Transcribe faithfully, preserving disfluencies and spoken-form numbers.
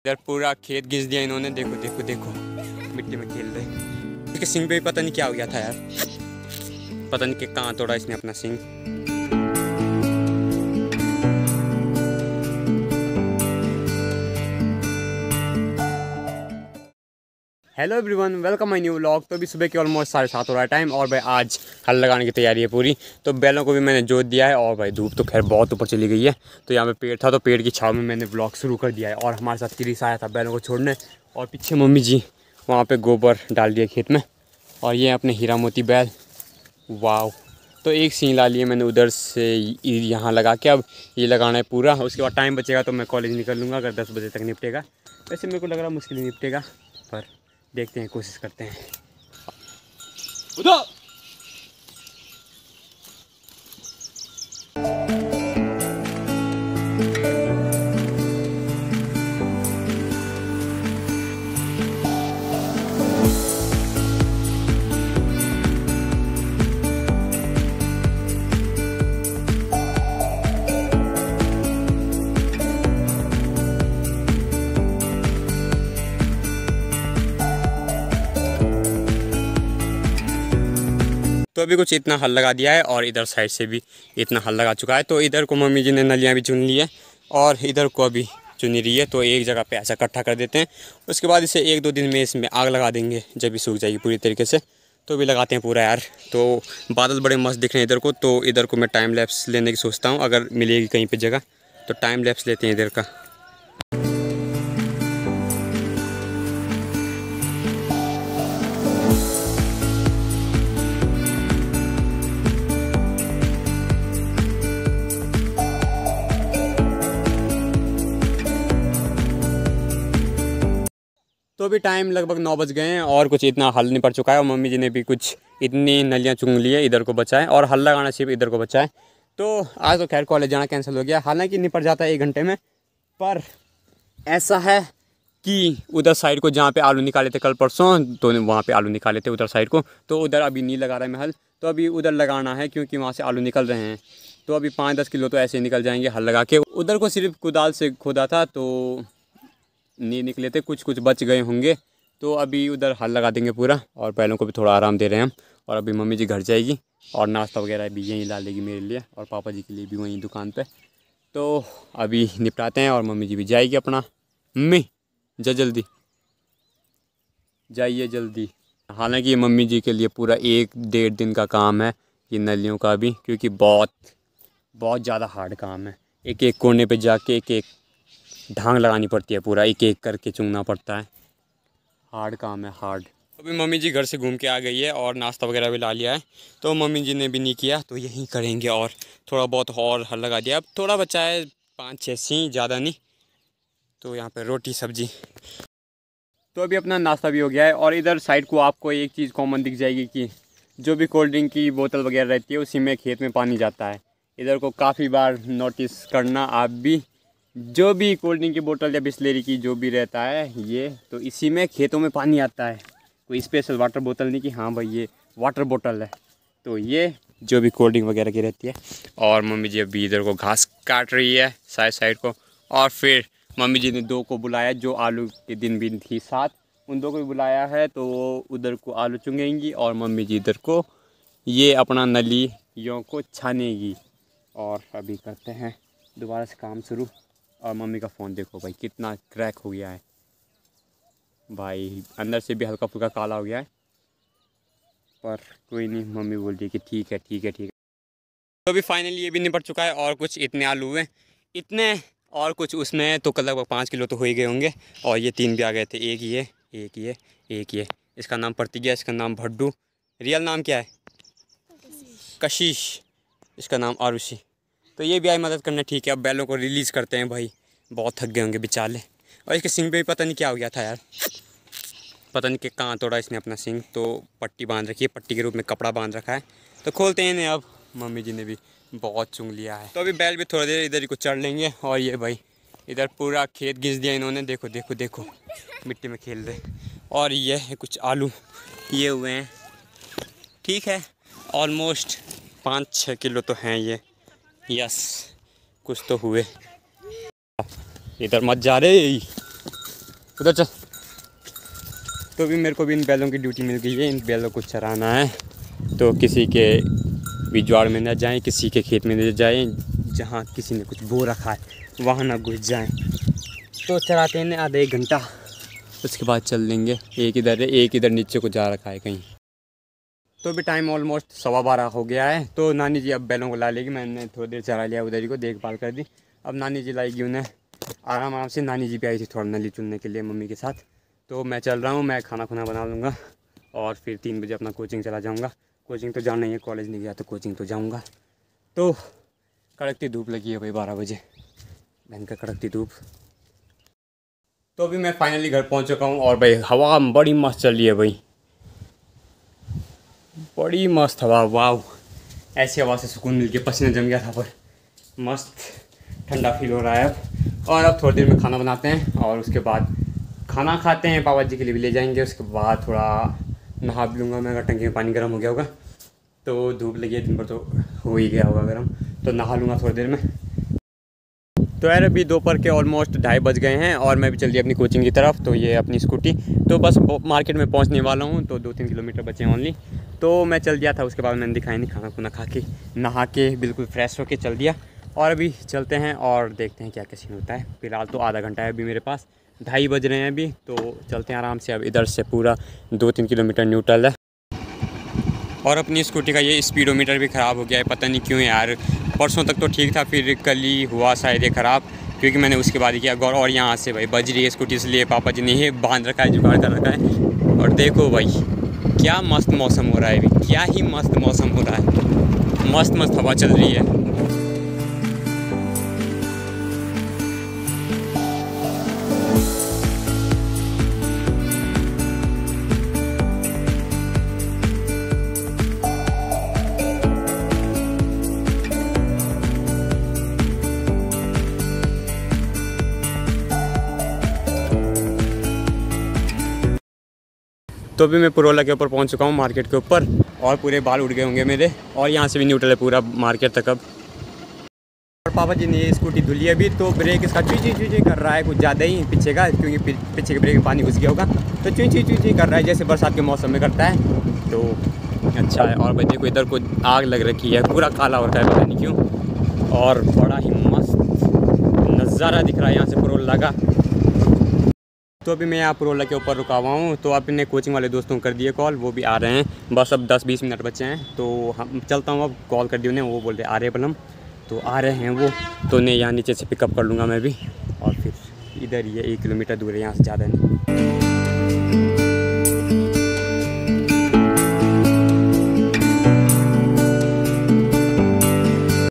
इधर पूरा खेत घिस दिया इन्होंने। देखो देखो देखो मिट्टी में खेल रहे। इसके सिंग पे भी पता नहीं क्या हो गया था यार, पता नहीं कि कहाँ तोड़ा इसने अपना सिंग। Hello everyone, welcome my new vlog. तो अभी सुबह के ऑलमोस्ट साढ़े सात हो रहा है टाइम और भाई आज हल लगाने की तैयारी है पूरी। तो बैलों को भी मैंने जोत दिया है और भाई धूप तो खैर बहुत ऊपर चली गई है। तो यहाँ पे पेड़ था तो पेड़ की छाव में मैंने व्लॉग शुरू कर दिया है। और हमारे साथ क्रिस आया था बैलों को छोड़ने और पीछे मम्मी जी वहाँ पे गोबर डाल दिया खेत में। और ये अपने हीरा मोती बैल, वाव। तो एक सीन ला लिए मैंने उधर से यहाँ लगा के, अब ये लगाना है पूरा। उसके बाद टाइम बचेगा तो मैं कॉलेज निकल लूँगा अगर दस बजे तक निपटेगा। वैसे मेरे को लग रहा मुश्किल ही निपटेगा, पर देखते हैं, कोशिश करते हैं। उधर तो अभी कुछ इतना हल लगा दिया है और इधर साइड से भी इतना हल लगा चुका है। तो इधर को मम्मी जी ने नलियाँ भी चुन ली है और इधर को अभी चुनी रही है। तो एक जगह पे ऐसा इकट्ठा कर देते हैं, उसके बाद इसे एक दो दिन में इसमें आग लगा देंगे जब भी सूख जाएगी पूरी तरीके से। तो भी लगाते हैं पूरा यार। तो बादल बड़े मस्त दिख रहे हैं इधर को। तो इधर को मैं टाइम लैप्स लेने की सोचता हूँ, अगर मिलेगी कहीं पर जगह तो टाइम लैप्स लेते हैं इधर का। तो अभी टाइम लगभग नौ बज गए हैं और कुछ इतना हल निपट चुका है और मम्मी जी ने भी कुछ इतनी नलियाँ चुन ली है, इधर को बचाए और हल लगाना सिर्फ इधर को बचाए। तो आज तो खैर कॉलेज जाना कैंसिल हो गया, हालांकि निपट जाता है एक घंटे में। पर ऐसा है कि उधर साइड को जहाँ पे आलू निकाले थे कल परसों, तो वहाँ पे आलू निकाले थे उधर साइड को, तो उधर अभी नहीं लगा रहा है मैं हल। तो अभी उधर लगाना है क्योंकि वहाँ से आलू निकल रहे हैं। तो अभी पाँच दस किलो तो ऐसे ही निकल जाएंगे हल लगा के। उधर को सिर्फ कुदाल से खोदा था तो नहीं निकले थे, कुछ कुछ बच गए होंगे। तो अभी उधर हल लगा देंगे पूरा और बैलों को भी थोड़ा आराम दे रहे हैं हम। और अभी मम्मी जी घर जाएगी और नाश्ता वगैरह भी यहीं ला लेगी मेरे लिए और पापा जी के लिए भी वहीं दुकान पे। तो अभी निपटाते हैं और मम्मी जी भी जाएगी अपना। मम्मी जा जल्दी जाइए जल्दी। हालांकि ये मम्मी जी के लिए पूरा एक डेढ़ दिन का काम है ये नलियों का भी, क्योंकि बहुत बहुत ज़्यादा हार्ड काम है। एक एक कोने पे जाके एक एक ढांग लगानी पड़ती है, पूरा एक एक करके चुनना पड़ता है। हार्ड काम है, हार्ड। अभी मम्मी जी घर से घूम के आ गई है और नाश्ता वगैरह भी ला लिया है। तो मम्मी जी ने भी नहीं किया तो यहीं करेंगे और थोड़ा बहुत और हल लगा दिया। अब थोड़ा बचा है, पाँच छः सी, ज़्यादा नहीं। तो यहाँ पे रोटी सब्जी। तो अभी अपना नाश्ता भी हो गया है और इधर साइड को आपको एक चीज़ कॉमन दिख जाएगी कि जो भी कोल्ड ड्रिंक की बोतल वगैरह रहती है उसी में खेत में पानी जाता है। इधर को काफ़ी बार नोटिस करना आप भी, जो भी कोल्ड ड्रिंक की बोतल या बिस्लेरी की जो भी रहता है ये, तो इसी में खेतों में पानी आता है। कोई स्पेशल वाटर बोतल नहीं कि हाँ भाई ये वाटर बोतल है। तो ये जो भी कोल्ड ड्रिंक वगैरह की रहती है। और मम्मी जी अभी इधर को घास काट रही है साइड साइड को। और फिर मम्मी जी ने दो को बुलाया जो आलू के दिन भी थी साथ, उन दो को भी बुलाया है। तो वो उधर को आलू चुंगेंगी और मम्मी जी इधर को ये अपना नलियों को छानेगी। और अभी करते हैं दोबारा से काम शुरू। और मम्मी का फ़ोन देखो भाई कितना क्रैक हो गया है भाई, अंदर से भी हल्का फुल्का काला हो गया है। पर कोई नहीं, मम्मी बोल रही है कि ठीक है ठीक है ठीक है। तो अभी फाइनली ये भी निपट चुका है और कुछ इतने आलू हुए इतने, और कुछ उसमें तो लगभग पाँच किलो तो हो ही गए होंगे। और ये तीन भी आ गए थे, एक ये एक ये एक ये। इसका नाम प्रतिज्ञा, इसका नाम भड्डू। रियल नाम क्या है? कशिश। इसका नाम आरुषि। तो ये भी आई मदद करने। ठीक है, अब बैलों को रिलीज़ करते हैं भाई, बहुत थक गए होंगे बेचारे। और इसके सिंग पे भी पता नहीं क्या हो गया था यार, पता नहीं कि कहाँ तोड़ा इसने अपना सिंग। तो पट्टी बांध रखी है, पट्टी के रूप में कपड़ा बांध रखा है। तो खोलते हैं इन्हें अब, मम्मी जी ने भी बहुत चुंग लिया है। तो अभी बैल भी थोड़ी देर इधर ही को चढ़ लेंगे। और ये भाई इधर पूरा खेत घिस दिया इन्होंने। देखो देखो देखो मिट्टी में खेल रहे। और ये है कुछ आलू ये हुए हैं, ठीक है, ऑलमोस्ट पाँच छः किलो तो हैं ये। यस, कुछ तो हुए। इधर मत जा रे। उधर चल। तो भी मेरे को भी इन बैलों की ड्यूटी मिल गई है, इन बैलों को चराना है। तो किसी के भी ज्वार में न जाएं, किसी के खेत में न जाएं, जहाँ किसी ने कुछ बो रखा है वहाँ ना घुस जाएं। तो चराते हैं आधा एक घंटा, उसके बाद चल लेंगे। एक इधर है, एक इधर नीचे को जा रखा है कहीं। तो भी टाइम ऑलमोस्ट सवा बारह हो गया है। तो नानी जी अब बैलों को ला लेगी। मैंने थोड़ी देर चरा लिया, उधर ही को देखभाल कर दी। अब नानी जी लाएगी उन्हें आराम आराम से। नानी जी भी आई थी थोड़ा नली चुनने के लिए मम्मी के साथ। तो मैं चल रहा हूँ, मैं खाना खुना बना लूँगा और फिर तीन बजे अपना कोचिंग चला जाऊँगा। कोचिंग तो जाना ही है, कॉलेज नहीं गया तो कोचिंग तो जाऊँगा। तो कड़कती धूप लगी है भाई, बारह बजे बहन का कड़कती धूप। तो अभी मैं फाइनली घर पहुँच चुका हूँ और भाई हवा बड़ी मस्त चल रही है भाई, बड़ी मस्त हवा। वाह, ऐसी हवा से सुकून मिल गया, पसीना जम गया था पर मस्त ठंडा फील हो रहा है अब। और अब थोड़ी देर में खाना बनाते हैं और उसके बाद खाना खाते हैं, पापा जी के लिए भी ले जाएंगे। उसके बाद थोड़ा नहा भी लूँगा मैं, अगर टंकी में पानी गर्म हो गया होगा तो। धूप लगी है दिन भर तो हो ही गया होगा गर्म, तो नहा लूँगा थोड़ी देर में। तो यार अभी दोपहर के ऑलमोस्ट ढाई बज गए हैं और मैं भी चल दिया अपनी कोचिंग की तरफ। तो ये अपनी स्कूटी, तो बस मार्केट में पहुंचने वाला हूं, तो दो तीन किलोमीटर बचे हैं ओनली। तो मैं चल दिया था, उसके बाद मैंने दिखाया नहीं, खाना खुना खा के नहा के बिल्कुल फ्रेश होके चल दिया। और अभी चलते हैं और देखते हैं क्या क्या सीन होता है। फिलहाल तो आधा घंटा है अभी मेरे पास, ढाई बज रहे हैं अभी, तो चलते हैं आराम से। अब इधर से पूरा दो तीन किलोमीटर न्यूट्रल है। और अपनी स्कूटी का ये स्पीडोमीटर भी ख़राब हो गया है, पता नहीं क्यों यार। परसों तक तो ठीक था, फिर कल ही हुआ शायद ये ख़राब, क्योंकि मैंने उसके बाद ही किया गौर। और यहाँ से भाई बज रही है स्कूटी, इसलिए पापा जी ने ये बांध रखा है, जुगाड़ कर रखा है। और देखो भाई क्या मस्त मौसम हो रहा है अभी, क्या ही मस्त मौसम हो रहा है, मस्त मस्त हवा चल रही है। तो अभी मैं पुरोला के ऊपर पहुंच चुका हूं, मार्केट के ऊपर, और पूरे बाल उड़ गए होंगे मेरे। और यहां से भी न्यूट्रल है पूरा मार्केट तक अब। और पापा जी ने ये स्कूटी धुली अभी, तो ब्रेक इसका चुई चुई चुई कर रहा है कुछ ज़्यादा ही पीछे का, क्योंकि पीछे के ब्रेक में पानी घुस गया होगा, तो चुई चुई चुई चुई कर रहा है जैसे बरसात के मौसम में करता है। तो अच्छा है। और भाई देखो इधर को आग लग रखी है, पूरा काला होता है पता नहीं क्यों। और बड़ा ही मस्त नज़ारा दिख रहा है यहाँ से पुरोला का। तो अभी मैं यहाँ पुरोला के ऊपर रुका हुआ हूँ। तो अपने कोचिंग वाले दोस्तों को कर दिए कॉल, वो भी आ रहे हैं। बस अब दस बीस मिनट बचे हैं, तो हम चलता हूँ अब। कॉल कर दी उन्हें, वो बोल रहे आ रहे बलम, तो आ रहे हैं वो। तो उन्हें यहाँ नीचे से पिकअप कर लूँगा मैं भी। और फिर इधर ही है, एक किलोमीटर दूर है यहाँ से, ज़्यादा नहीं।